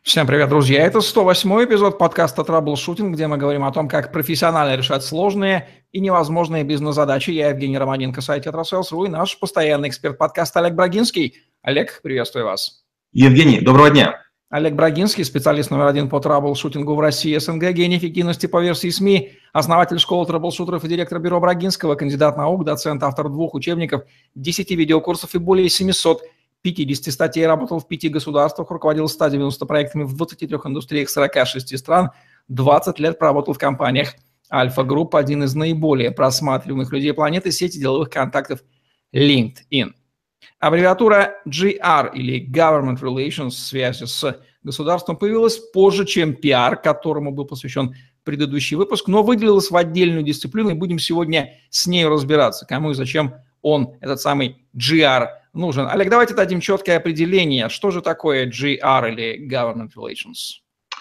Всем привет, друзья! Это 108-й эпизод подкаста «Траблшутинг», где мы говорим о том, как профессионально решать сложные и невозможные бизнес-задачи. Я Евгений Романенко, сайт «Тетрасселс.ру» и наш постоянный эксперт подкаста Олег Брагинский. Олег, приветствую вас. Евгений, доброго дня. Олег Брагинский, специалист номер 1 по траблшутингу в России, СНГ, гений эффективности по версии СМИ, основатель школы траблшутеров и директор бюро Брагинского, кандидат наук, доцент, автор 2 учебников, 10 видеокурсов и более 700 50 статей, работал в 5 государствах, руководил 190 проектами в 23 индустриях 46 стран, 20 лет проработал в компаниях Альфа Групп, один из наиболее просматриваемых людей планеты, сети деловых контактов LinkedIn. Аббревиатура GR или Government Relations, связи с государством, появилась позже, чем PR, которому был посвящен предыдущий выпуск, но выделилась в отдельную дисциплину, и будем сегодня с ней разбираться, кому и зачем он, этот самый GR, нужен. Олег, давайте дадим четкое определение. Что же такое GR или Government Relations?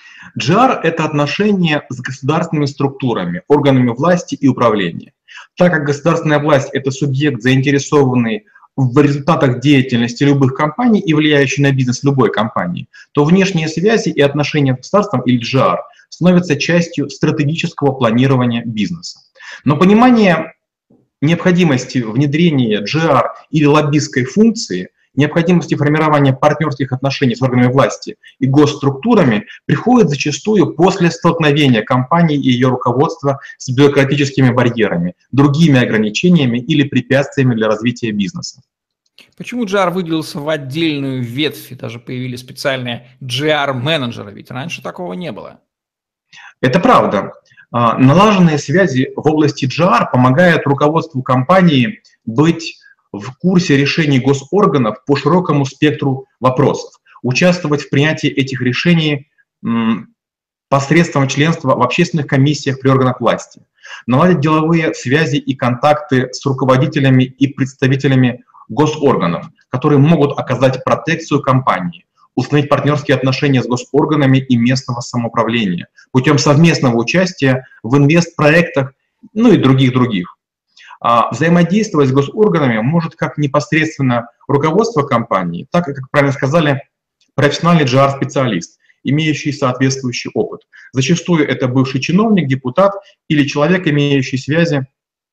GR – это отношения с государственными структурами, органами власти и управления. Так как государственная власть – это субъект, заинтересованный в результатах деятельности любых компаний и влияющий на бизнес любой компании, то внешние связи и отношения с государством или GR становятся частью стратегического планирования бизнеса. Но понимание необходимости внедрения GR или лоббистской функции, необходимости формирования партнерских отношений с органами власти и госструктурами приходит зачастую после столкновения компании и ее руководства с бюрократическими барьерами, другими ограничениями или препятствиями для развития бизнеса. Почему GR выделился в отдельную ветвь, и даже появились специальные GR-менеджеры, ведь раньше такого не было? Это правда. Налаженные связи в области GR помогают руководству компании быть в курсе решений госорганов по широкому спектру вопросов, участвовать в принятии этих решений посредством членства в общественных комиссиях при органах власти, наладить деловые связи и контакты с руководителями и представителями госорганов, которые могут оказать протекцию компании, установить партнерские отношения с госорганами и местного самоуправления путем совместного участия в инвестпроектах, ну и других. Взаимодействовать с госорганами может как непосредственно руководство компании, так и, как правильно сказали, профессиональный GR-специалист, имеющий соответствующий опыт. Зачастую это бывший чиновник, депутат или человек, имеющий связи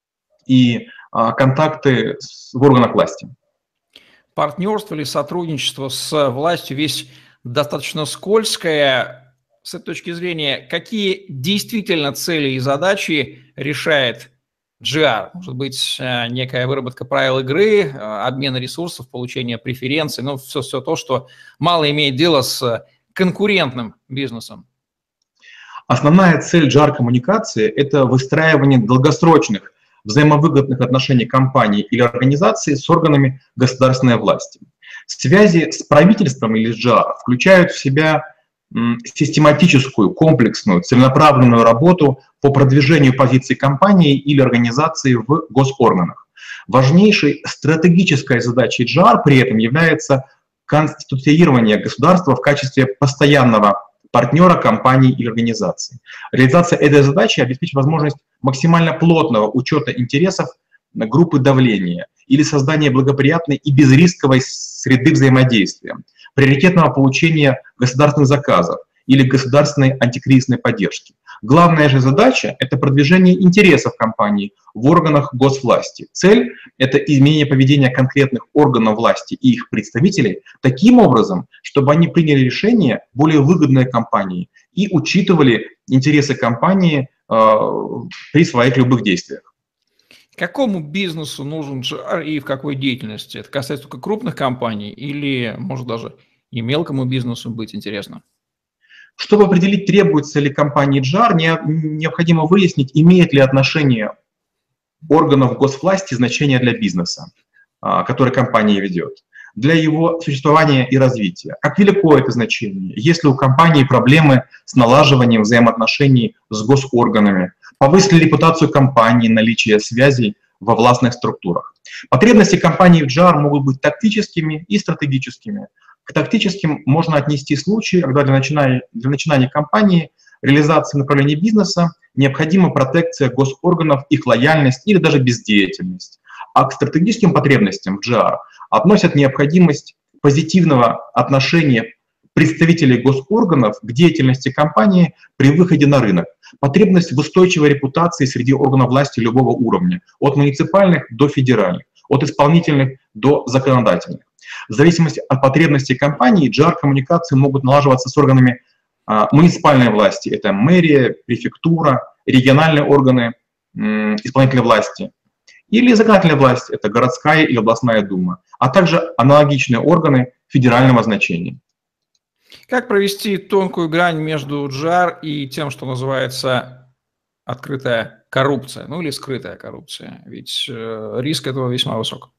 и контакты в органах власти. Партнерство или сотрудничество с властью вещь достаточно скользкая. С этой точки зрения, какие действительно цели и задачи решает GR? Может быть, некая выработка правил игры, обмена ресурсов, получение преференций, ну, все то, что мало имеет дело с конкурентным бизнесом. Основная цель GR-коммуникации – это выстраивание долгосрочных взаимовыгодных отношений компании или организации с органами государственной власти. Связи с правительством или с GR включают в себя систематическую, комплексную, целенаправленную работу по продвижению позиций компании или организации в госорганах. Важнейшей стратегической задачей GR при этом является конституирование государства в качестве постоянного партнера компании или организации. Реализация этой задачи обеспечит возможность максимально плотного учета интересов группы давления или создания благоприятной и безрисковой среды взаимодействия, приоритетного получения государственных заказов или государственной антикризисной поддержки. Главная же задача – это продвижение интересов компании в органах госвласти. Цель – это изменение поведения конкретных органов власти и их представителей таким образом, чтобы они приняли решения более выгодные компании и учитывали интересы компании при своих любых действиях. Какому бизнесу нужен GR и в какой деятельности? Это касается только крупных компаний или, может, даже и мелкому бизнесу быть интересно? Чтобы определить, требуется ли компании GR, необходимо выяснить, имеет ли отношение органов госвласти значение для бизнеса, который компания ведет, для его существования и развития. Как велико это значение? Есть ли у компании проблемы с налаживанием взаимоотношений с госорганами? Повысит ли репутацию компании наличие связей во властных структурах? Потребности компании в GR могут быть тактическими и стратегическими. К тактическим можно отнести случаи, когда для начинания компании, реализации направления бизнеса необходима протекция госорганов, их лояльность или даже бездеятельность. А к стратегическим потребностям в GR относят необходимость позитивного отношения представителей госорганов к деятельности компании при выходе на рынок, потребность в устойчивой репутации среди органов власти любого уровня, от муниципальных до федеральных, от исполнительных до законодательных. В зависимости от потребностей компании GR-коммуникации могут налаживаться с органами муниципальной власти, это мэрия, префектура, региональные органы исполнительной власти, или законодательная власть, это городская или областная дума, а также аналогичные органы федерального значения. Как провести тонкую грань между GR и тем, что называется открытая коррупция, ну или скрытая коррупция? Ведь риск этого весьма высок.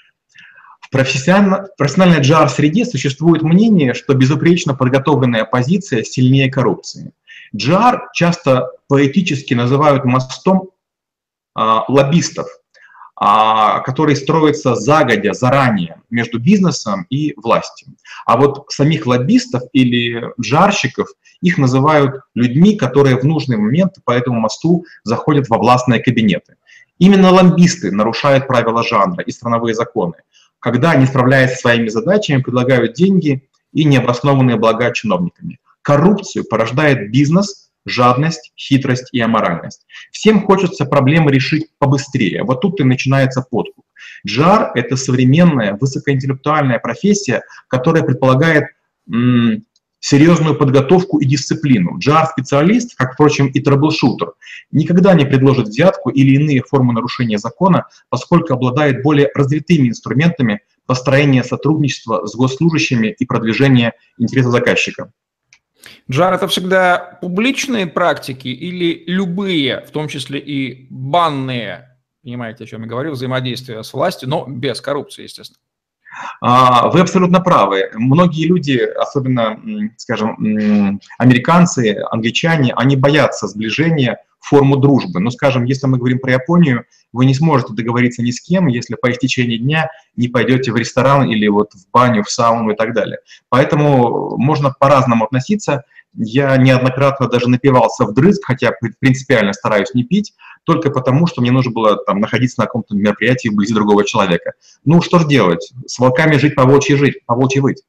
В профессиональной GR-среде существует мнение, что безупречно подготовленная оппозиция сильнее коррупции. GR часто поэтически называют мостом лоббистов, который строится загодя, заранее между бизнесом и властью. А вот самих лоббистов или джарщиков, их называют людьми, которые в нужный момент по этому мосту заходят во властные кабинеты. Именно лоббисты нарушают правила жанра и страновые законы, когда, не справляясь со своими задачами, предлагают деньги и необоснованные блага чиновниками. Коррупцию порождает бизнес, жадность, хитрость и аморальность. Всем хочется проблемы решить побыстрее. Вот тут и начинается подкуп. GR — это современная высокоинтеллектуальная профессия, которая предполагает серьезную подготовку и дисциплину. GR-специалист, как, впрочем, и трэблшутер, никогда не предложит взятку или иные формы нарушения закона, поскольку обладает более развитыми инструментами построения сотрудничества с госслужащими и продвижения интересов заказчика. GR — это всегда публичные практики или любые, в том числе и банные, понимаете, о чем я говорю, взаимодействия с властью, но без коррупции, естественно? Вы абсолютно правы. Многие люди, особенно, скажем, американцы, англичане, они боятся сближения в форму дружбы. Но, скажем, если мы говорим про Японию, вы не сможете договориться ни с кем, если по истечении дня не пойдете в ресторан или вот в баню, в сауну и так далее. Поэтому можно по-разному относиться. Я неоднократно даже напивался вдрызг, хотя принципиально стараюсь не пить, только потому, что мне нужно было там находиться на каком-то мероприятии вблизи другого человека. Ну, что же делать? С волками жить, по волчьи жить, по волчьи выть.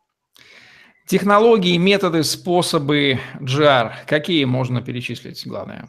Технологии, методы, способы GR. Какие можно перечислить, главное?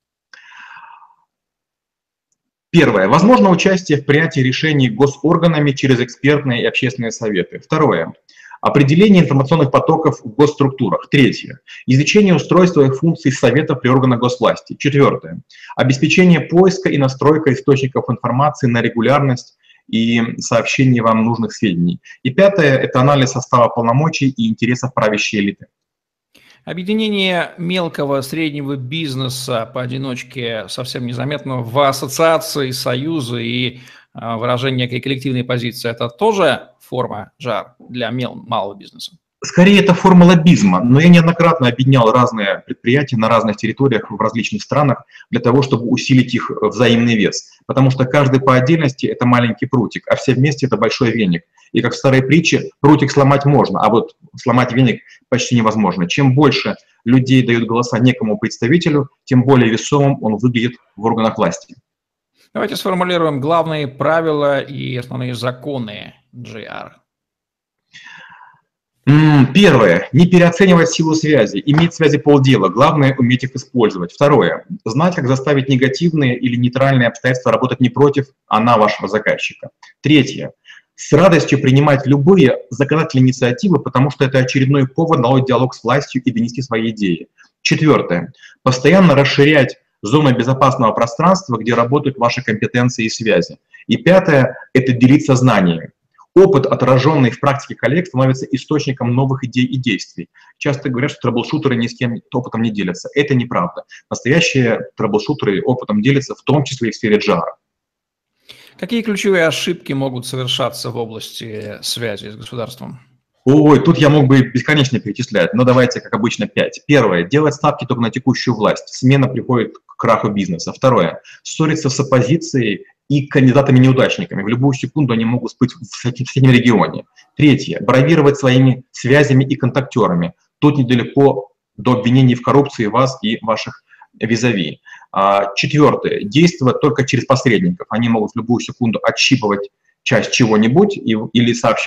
Первое. Возможно участие в принятии решений госорганами через экспертные и общественные советы. Второе. Определение информационных потоков в госструктурах. Третье. Изучение устройства и функций советов при органах госвласти. Четвертое. Обеспечение поиска и настройка источников информации на регулярность и сообщение вам нужных сведений. И пятое – это анализ состава полномочий и интересов правящей элиты. Объединение мелкого, среднего бизнеса поодиночке совсем незаметно в ассоциации, союзы и выражение некой коллективной позиции – это тоже форма GR для малого бизнеса? Скорее, это форма лоббизма, но я неоднократно объединял разные предприятия на разных территориях в различных странах для того, чтобы усилить их взаимный вес. Потому что каждый по отдельности – это маленький прутик, а все вместе – это большой веник. И как в старой притче, прутик сломать можно, а вот сломать веник почти невозможно. Чем больше людей дают голоса некому представителю, тем более весомым он выглядит в органах власти. Давайте сформулируем главные правила и основные законы GR. Первое. Не переоценивать силу связи. Иметь связи полдела. Главное – уметь их использовать. Второе. Знать, как заставить негативные или нейтральные обстоятельства работать не против, а на вашего заказчика. Третье. С радостью принимать любые законодательные инициативы, потому что это очередной повод наладить диалог с властью и донести свои идеи. Четвертое. Постоянно расширять зону безопасного пространства, где работают ваши компетенции и связи. И пятое – это делиться знаниями. Опыт, отраженный в практике коллег, становится источником новых идей и действий. Часто говорят, что трэблшутеры ни с кем опытом не делятся. Это неправда. Настоящие трэблшутеры опытом делятся, в том числе и в сфере GR. Какие ключевые ошибки могут совершаться в области связи с государством? Ой, тут я мог бы бесконечно перечислять, но давайте, как обычно, 5. Первое. Делать ставки только на текущую власть. Смена приходит к краху бизнеса. Второе. Ссориться с оппозицией и кандидатами-неудачниками. В любую секунду они могут всплыть в соседнем регионе. Третье. Бравировать своими связями и контактерами. Тут недалеко до обвинений в коррупции вас и ваших визави. Четвертое. Действовать только через посредников. Они могут в любую секунду отщипывать часть чего-нибудь или сообщать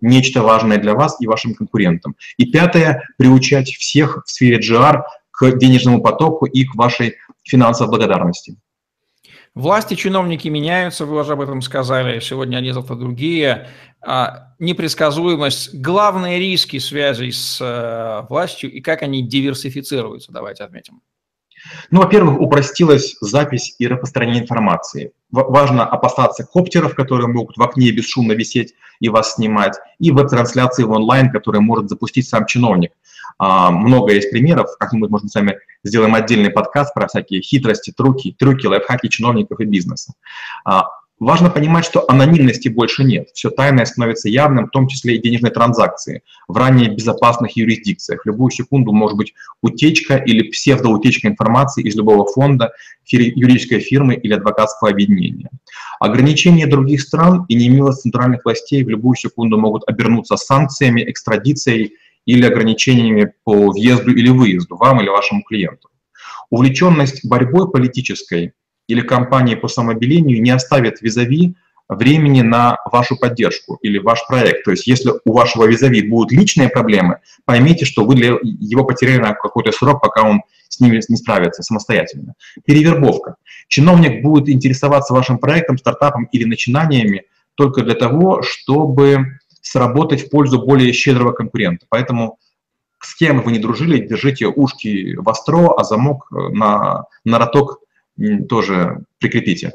нечто важное для вас и вашим конкурентам. И пятое, приучать всех в сфере GR к денежному потоку и к вашей финансовой благодарности. Власти, чиновники меняются, вы уже об этом сказали, сегодня они, завтра другие. Непредсказуемость, главные риски связей с властью и как они диверсифицируются, давайте отметим. Ну, во-первых, упростилась запись и распространение информации. Важно опасаться коптеров, которые могут в окне бесшумно висеть и вас снимать, и веб-трансляции в онлайн, которые может запустить сам чиновник. Много есть примеров, как мы, может, с вами сделаем отдельный подкаст про всякие хитрости, трюки, лайфхаки чиновников и бизнеса. Важно понимать, что анонимности больше нет. Все тайное становится явным, в том числе и денежные транзакции в ранее безопасных юрисдикциях. В любую секунду может быть утечка или псевдоутечка информации из любого фонда, юридической фирмы или адвокатского объединения. Ограничения других стран и немилость центральных властей в любую секунду могут обернуться санкциями, экстрадицией или ограничениями по въезду или выезду вам или вашему клиенту. Увлеченность борьбой политической или кампании по самообелению не оставит визави времени на вашу поддержку или ваш проект. То есть если у вашего визави будут личные проблемы, поймите, что вы его потеряли на какой-то срок, пока он с ними не справится самостоятельно. Перевербовка. Чиновник будет интересоваться вашим проектом, стартапом или начинаниями только для того, чтобы сработать в пользу более щедрого конкурента. Поэтому с кем вы не дружили, держите ушки востро, а замок на роток тоже прикрепите.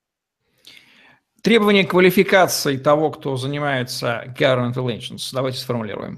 Требования квалификации того, кто занимается government relations, давайте сформулируем.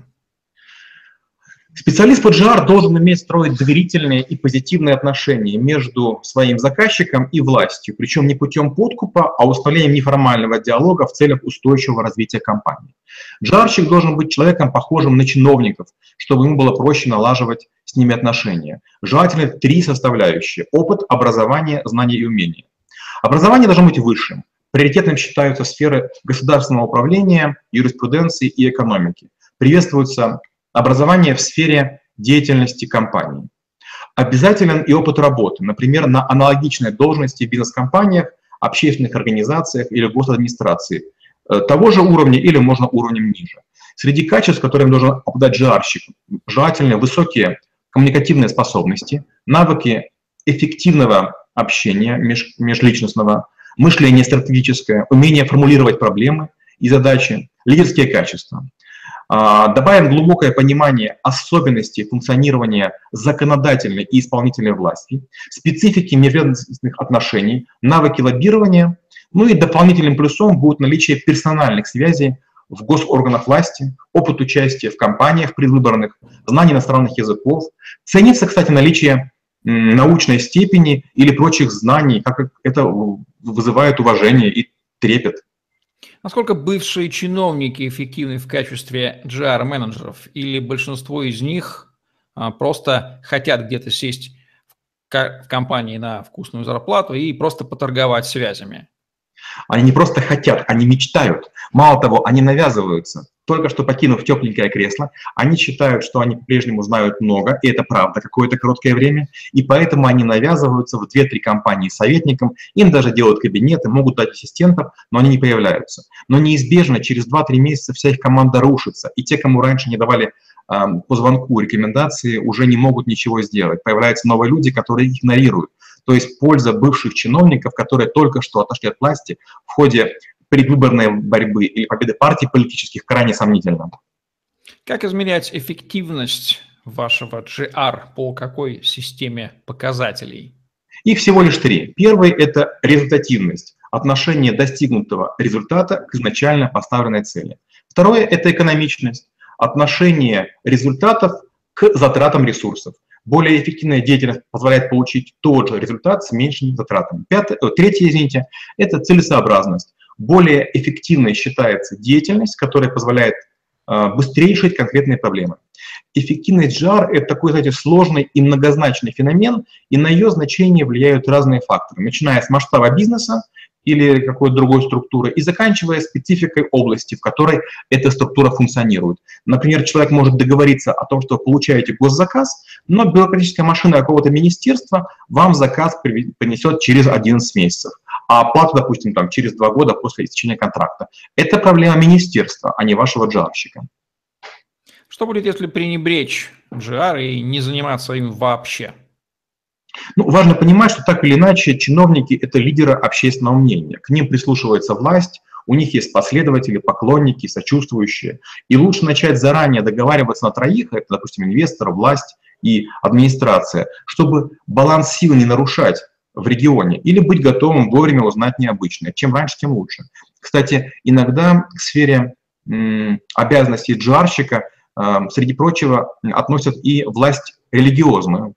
Специалист по GR должен уметь строить доверительные и позитивные отношения между своим заказчиком и властью, причем не путем подкупа, а установлением неформального диалога в целях устойчивого развития компании. GR-щик должен быть человеком, похожим на чиновников, чтобы ему было проще налаживать с ними отношения. Желательно 3 составляющие – опыт, образование, знания и умения. Образование должно быть высшим. Приоритетным считаются сферы государственного управления, юриспруденции и экономики. Приветствуются образование в сфере деятельности компании. Обязателен и опыт работы, например, на аналогичной должности в бизнес-компаниях, общественных организациях или госадминистрации, того же уровня или, можно, уровнем ниже. Среди качеств, которыми должен обладать GR-щик, желательно высокие коммуникативные способности, навыки эффективного общения межличностного, мышление стратегическое, умение формулировать проблемы и задачи, лидерские качества. Добавим глубокое понимание особенностей функционирования законодательной и исполнительной власти, специфики межведомственных отношений, навыки лоббирования, ну и дополнительным плюсом будет наличие персональных связей в госорганах власти, опыт участия в кампаниях предвыборных, знание иностранных языков. Ценится, кстати, наличие научной степени или прочих знаний, как это вызывает уважение и трепет. Насколько бывшие чиновники эффективны в качестве GR-менеджеров, или большинство из них просто хотят где-то сесть в компании на вкусную зарплату и просто поторговать связями? Они не просто хотят, они мечтают. Мало того, они навязываются. Только что покинув тепленькое кресло, они считают, что они по-прежнему знают много, и это правда какое-то короткое время, и поэтому они навязываются в 2-3 компании советникам, им даже делают кабинеты, могут дать ассистентов, но они не появляются. Но неизбежно через 2-3 месяца вся их команда рушится, и те, кому раньше не давали по звонку рекомендации, уже не могут ничего сделать. Появляются новые люди, которые их игнорируют. То есть польза бывших чиновников, которые только что отошли от власти в ходе предвыборной борьбы или победы партий политических, крайне сомнительна. Как измерять эффективность вашего GR по какой системе показателей? Их всего лишь 3. Первый – это результативность, отношение достигнутого результата к изначально поставленной цели. Второе – это экономичность, отношение результатов к затратам ресурсов. Более эффективная деятельность позволяет получить тот же результат с меньшими затратами. Третье, это целесообразность. Более эффективной считается деятельность, которая позволяет быстрее решить конкретные проблемы. Эффективность GR – это такой, знаете, сложный и многозначный феномен, и на ее значение влияют разные факторы, начиная с масштаба бизнеса или какой-то другой структуры, и заканчивая спецификой области, в которой эта структура функционирует. Например, человек может договориться о том, что вы получаете госзаказ, но бюрократическая машина какого-то министерства вам заказ принесет через 11 месяцев. а оплата, допустим, там, через 2 года после истечения контракта. Это проблема министерства, а не вашего джарщика. Что будет, если пренебречь GR и не заниматься им вообще? Ну, важно понимать, что так или иначе чиновники – это лидеры общественного мнения. К ним прислушивается власть, у них есть последователи, поклонники, сочувствующие. И лучше начать заранее договариваться на троих, это, допустим, инвестор, власть и администрация, чтобы баланс сил не нарушать в регионе, или быть готовым вовремя узнать необычное. Чем раньше, тем лучше. Кстати, иногда к сфере обязанностей джарщика, среди прочего, относят и власть религиозную.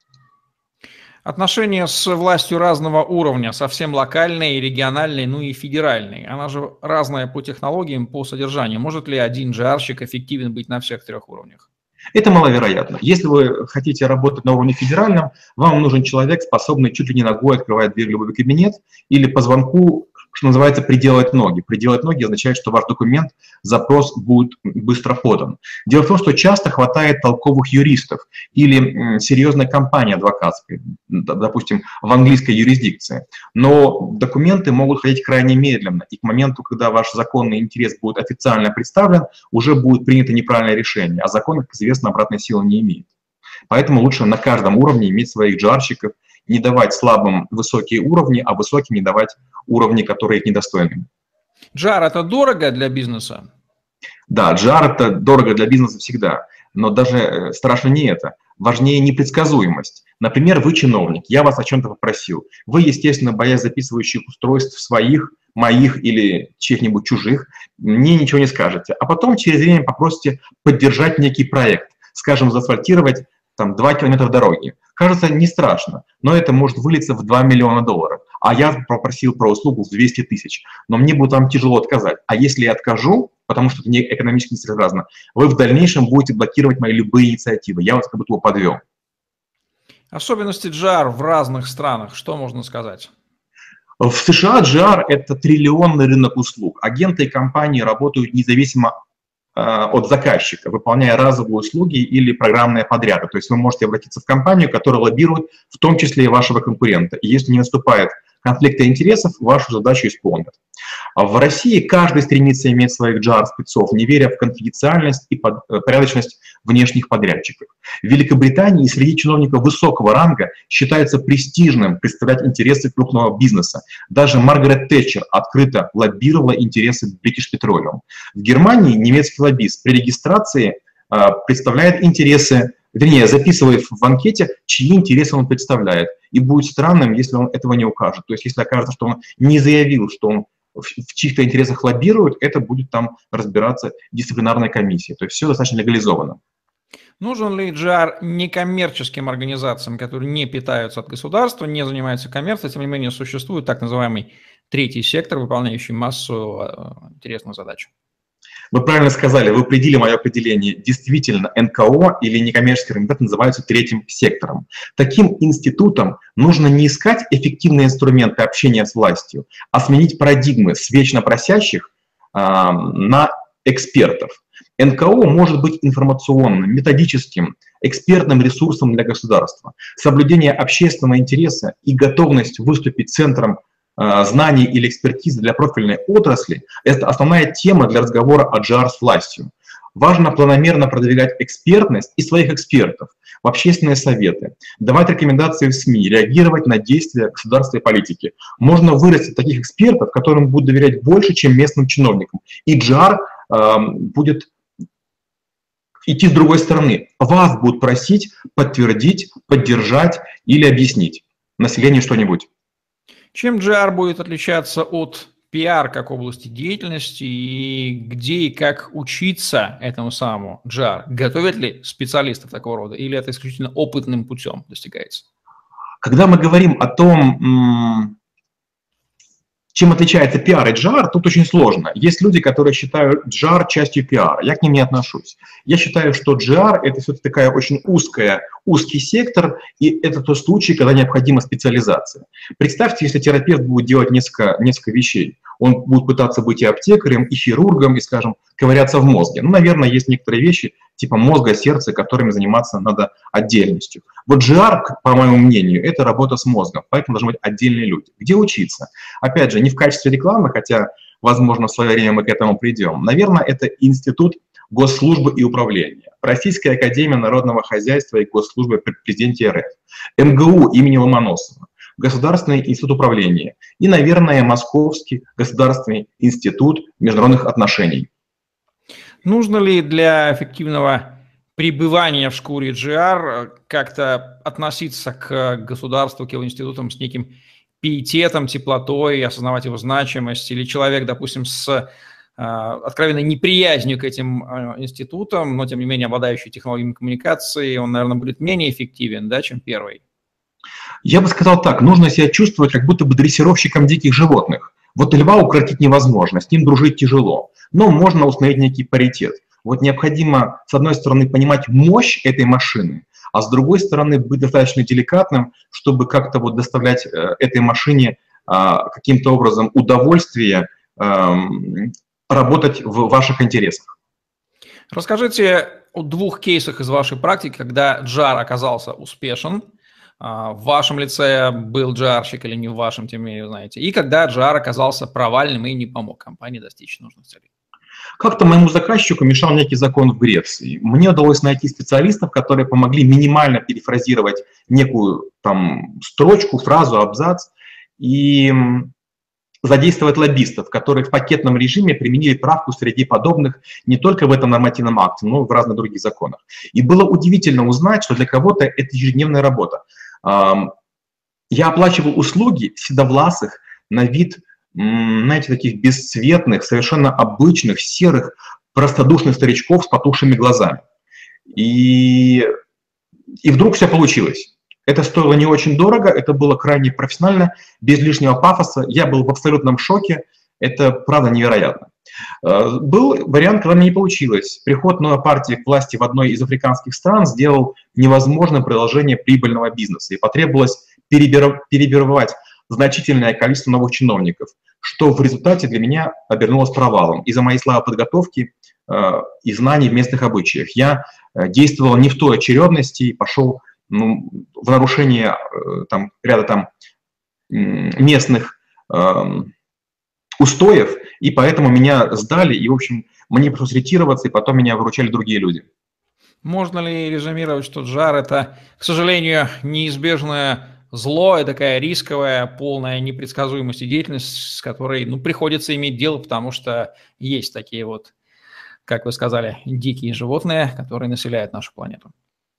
Отношения с властью разного уровня, совсем локальной, региональной, ну и федеральной. Она же разная по технологиям, по содержанию. Может ли один джарщик эффективен быть на всех 3 уровнях? Это маловероятно. Если вы хотите работать на уровне федеральном, вам нужен человек, способный чуть ли не ногой открывать дверь в любой кабинет или по звонку, что называется, приделать ноги. Приделать ноги означает, что ваш документ, запрос будет быстро подан. Дело в том, что часто хватает толковых юристов или серьезной компании адвокатской, допустим, в английской юрисдикции. Но документы могут ходить крайне медленно, и к моменту, когда ваш законный интерес будет официально представлен, уже будет принято неправильное решение, а закон, как известно, обратной силы не имеет. Поэтому лучше на каждом уровне иметь своих джарщиков, не давать слабым высокие уровни, а высоким не давать уровни, которые их недостойны. Джар – это дорого для бизнеса? Да, джар – это дорого для бизнеса всегда, но даже страшно не это. Важнее непредсказуемость. Например, вы чиновник, я вас о чем-то попросил. Вы, естественно, боясь записывающих устройств своих, моих или чьих-нибудь чужих, мне ничего не скажете. А потом через время попросите поддержать некий проект, скажем, заасфальтировать там 2 километра дороги. Кажется, не страшно, но это может вылиться в $2 миллиона. А я попросил про услугу в 200 тысяч. Но мне будет там тяжело отказать. А если я откажу, потому что это не экономически нецелесообразно, вы в дальнейшем будете блокировать мои любые инициативы. Я вас как будто подвел. Особенности GR в разных странах, что можно сказать? В США GR – это триллионный рынок услуг. Агенты и компании работают независимо от заказчика, выполняя разовые услуги или программные подряды. То есть вы можете обратиться в компанию, которая лоббирует в том числе и вашего конкурента. И если не наступает конфликта интересов, вашу задачу исполнят. А в России каждый стремится иметь своих джар-спецов, не веря в конфиденциальность и порядочность внешних подрядчиков. В Великобритании среди чиновников высокого ранга считается престижным представлять интересы крупного бизнеса. Даже Маргарет Тэтчер открыто лоббировала интересы British Petroleum. В Германии немецкий лоббист при регистрации представляет интересы, вернее, записывает в анкете, чьи интересы он представляет. И будет странным, если он этого не укажет. То есть, если окажется, что он не заявил, что он в чьих-то интересах лоббирует, это будет там разбираться дисциплинарная комиссия. То есть, все достаточно легализовано. Нужен ли GR некоммерческим организациям, которые не питаются от государства, не занимаются коммерцией, тем не менее существует так называемый третий сектор, выполняющий массу интересных задач? Вы правильно сказали, вы определили мое определение. Действительно, НКО или некоммерческие организации называются третьим сектором. Таким институтам нужно не искать эффективные инструменты общения с властью, а сменить парадигмы с вечно просящих на экспертов. НКО может быть информационным, методическим, экспертным ресурсом для государства. Соблюдение общественного интереса и готовность выступить центром знаний или экспертизы для профильной отрасли – это основная тема для разговора о GR с властью. Важно планомерно продвигать экспертность и своих экспертов в общественные советы, давать рекомендации в СМИ, реагировать на действия государства и политики. Можно вырастить таких экспертов, которым будут доверять больше, чем местным чиновникам. И GR будет идти с другой стороны. Вас будут просить подтвердить, поддержать или объяснить населению что-нибудь. Чем GR будет отличаться от PR как области деятельности и где и как учиться этому самому GR? Готовят ли специалистов такого рода или это исключительно опытным путем достигается? Когда мы говорим о том, чем отличается PR и GR, тут очень сложно. Есть люди, которые считают GR частью PR. Я к ним не отношусь. Я считаю, что GR – это все-таки такая очень узкий сектор, и это тот случай, когда необходима специализация. Представьте, если терапевт будет делать несколько вещей. Он будет пытаться быть и аптекарем, и хирургом, и, скажем, ковыряться в мозге. Ну, наверное, есть некоторые вещи, типа мозга, сердца, которыми заниматься надо отдельностью. Вот GR, по моему мнению, это работа с мозгом, поэтому должны быть отдельные люди. Где учиться? Опять же, не в качестве рекламы, хотя, возможно, в свое время мы к этому придем. Наверное, это Институт госслужбы и управления, Российская академия народного хозяйства и госслужбы при президенте РФ, МГУ имени Ломоносова, Государственный институт управления и, наверное, Московский государственный институт международных отношений. Нужно ли для эффективного пребывания в шкуре GR как-то относиться к государству, к его институтам с неким пиететом, теплотой, осознавать его значимость? Или человек, допустим, с откровенной неприязнью к этим институтам, но, тем не менее, обладающий технологиями коммуникации, он, наверное, будет менее эффективен, да, чем первый? Я бы сказал так, нужно себя чувствовать как будто бы дрессировщиком диких животных. Вот льва укротить невозможно, с ним дружить тяжело, но можно установить некий паритет. Вот необходимо, с одной стороны, понимать мощь этой машины, а с другой стороны, быть достаточно деликатным, чтобы как-то вот доставлять этой машине каким-то образом удовольствие, работать в ваших интересах. Расскажите о двух кейсах из вашей практики, когда GR оказался успешен. В вашем лице был GR-щик или не в вашем, тем не менее, знаете. И когда GR оказался провальным и не помог компании достичь нужных целей. Как-то моему заказчику мешал некий закон в Греции. Мне удалось найти специалистов, которые помогли минимально перефразировать некую там строчку, фразу, абзац и задействовать лоббистов, которые в пакетном режиме применили правку среди подобных не только в этом нормативном акте, но и в разных других законах. И было удивительно узнать, что для кого-то это ежедневная работа. Я оплачивал услуги седовласых на вид, знаете, таких бесцветных, совершенно обычных, серых, простодушных старичков с потухшими глазами. И вдруг все получилось. Это стоило не очень дорого, это было крайне профессионально, без лишнего пафоса. Я был в абсолютном шоке, это правда невероятно. Был вариант, когда мне не получилось. Приход новой партии к власти в одной из африканских стран сделал невозможным продолжение прибыльного бизнеса, и потребовалось перевербовать значительное количество новых чиновников, что в результате для меня обернулось провалом из-за моей слабой подготовки и знаний в местных обычаях. Я действовал не в той очередности и пошел в нарушение ряда местных устоев, и поэтому меня сдали, и, в общем, мне пришлось ретироваться, и потом меня выручали другие люди. Можно ли резюмировать, что GR – это, к сожалению, неизбежное зло, и такая рисковая, полная непредсказуемости деятельность, с которой приходится иметь дело, потому что есть такие вот, как вы сказали, дикие животные, которые населяют нашу планету?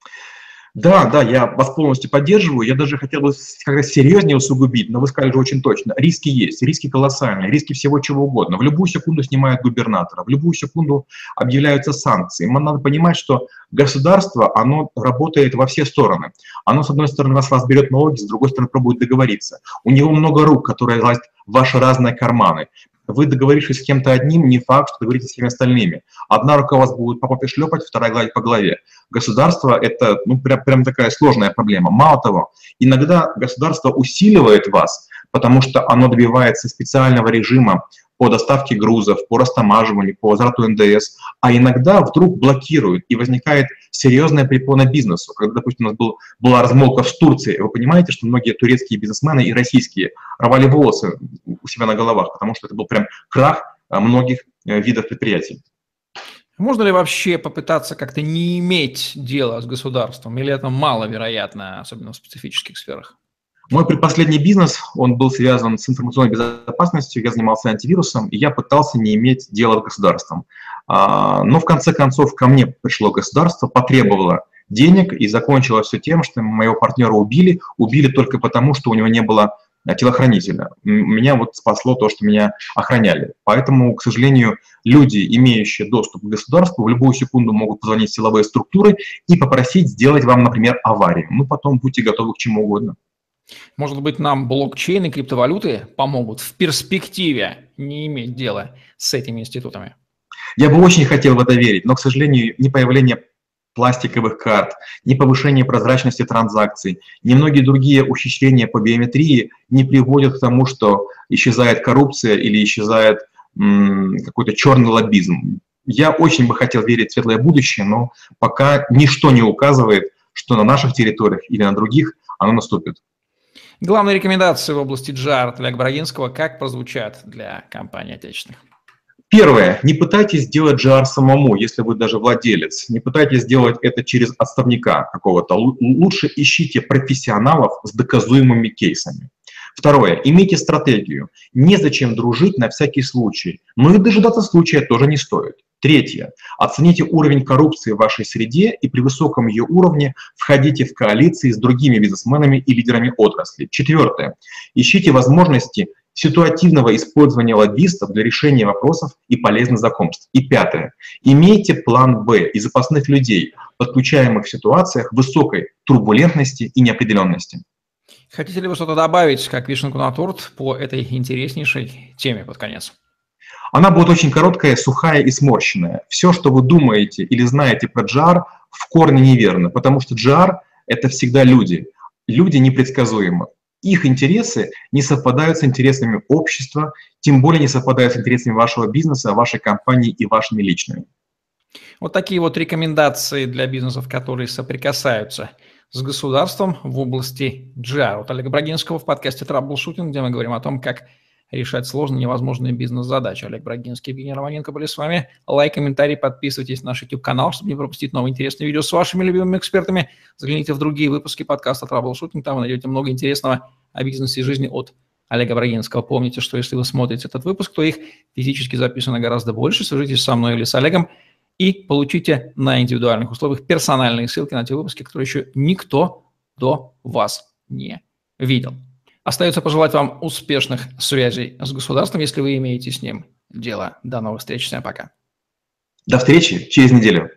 Да, я вас полностью поддерживаю. Я даже хотел бы как-то серьезнее усугубить, но вы сказали же очень точно. Риски есть, риски колоссальные, риски всего чего угодно. В любую секунду снимают губернатора, в любую секунду объявляются санкции. Надо понимать, что государство, оно работает во все стороны. Оно, с одной стороны, вас берет налоги, с другой стороны, пробует договориться. У него много рук, которые лазят в ваши разные карманы. Вы, договорившись с кем-то одним, не факт, что договоритесь с всеми остальными. Одна рука вас будет по попе шлепать, вторая гладить по голове. Государство – это прям такая сложная проблема. Мало того, иногда государство усиливает вас, потому что оно добивается специального режима по доставке грузов, по растамаживанию, по возврату НДС, а иногда вдруг блокирует, и возникает серьезная препона бизнесу. Когда, допустим, у нас была размолвка в Турции, вы понимаете, что многие турецкие бизнесмены и российские рвали волосы у себя на головах, потому что это был прям крах многих видов предприятий. Можно ли вообще попытаться как-то не иметь дела с государством, или это маловероятно, особенно в специфических сферах? Мой предпоследний бизнес, он был связан с информационной безопасностью, я занимался антивирусом, и я пытался не иметь дела с государством. Но в конце концов ко мне пришло государство, потребовало денег, и закончилось все тем, что моего партнера убили только потому, что у него не было телохранителя. Меня вот спасло то, что меня охраняли. Поэтому, к сожалению, люди, имеющие доступ к государству, в любую секунду могут позвонить в силовые структуры и попросить сделать вам, например, аварию. Потом будьте готовы к чему угодно. Может быть, нам блокчейн и криптовалюты помогут в перспективе не иметь дела с этими институтами? Я бы очень хотел в это верить, но, к сожалению, ни появление пластиковых карт, ни повышение прозрачности транзакций, ни многие другие ухищрения по биометрии не приводят к тому, что исчезает коррупция или исчезает какой-то черный лоббизм. Я очень бы хотел верить в светлое будущее, но пока ничто не указывает, что на наших территориях или на других оно наступит. Главные рекомендации в области GR от Олега Брагинского как прозвучат для компаний отечественных? Первое. Не пытайтесь сделать GR самому, если вы даже владелец. Не пытайтесь сделать это через отставника какого-то. Лучше ищите профессионалов с доказуемыми кейсами. Второе. Имейте стратегию. Незачем дружить на всякий случай. Но и дожидаться случая тоже не стоит. Третье. Оцените уровень коррупции в вашей среде и при высоком ее уровне входите в коалиции с другими бизнесменами и лидерами отрасли. Четвертое. Ищите возможности ситуативного использования лоббистов для решения вопросов и полезных знакомств. И пятое. Имейте план «Б» и запасных людей, подключаемых в ситуациях высокой турбулентности и неопределенности. Хотите ли вы что-то добавить, как вишенку на торт, по этой интереснейшей теме под конец? Она будет очень короткая, сухая и сморщенная. Все, что вы думаете или знаете про GR, в корне неверно, потому что GR – это всегда люди. Люди непредсказуемы. Их интересы не совпадают с интересами общества, тем более не совпадают с интересами вашего бизнеса, вашей компании и вашими личными. Вот такие вот рекомендации для бизнесов, которые соприкасаются с государством в области GR. От Олега Брагинского в подкасте «Траблшутинг», где мы говорим о том, как решать сложные невозможные бизнес-задачи. Олег Брагинский, Евгений Романенко были с вами. Лайк, комментарий, подписывайтесь на наш YouTube-канал, чтобы не пропустить новые интересные видео с вашими любимыми экспертами. Загляните в другие выпуски подкаста «Траблшутинг», там вы найдете много интересного о бизнесе и жизни от Олега Брагинского. Помните, что если вы смотрите этот выпуск, то их физически записано гораздо больше. Свяжитесь со мной или с Олегом и получите на индивидуальных условиях персональные ссылки на те выпуски, которые еще никто до вас не видел. Остается пожелать вам успешных связей с государством, если вы имеете с ним дело. До новых встреч. Всем пока. До встречи через неделю.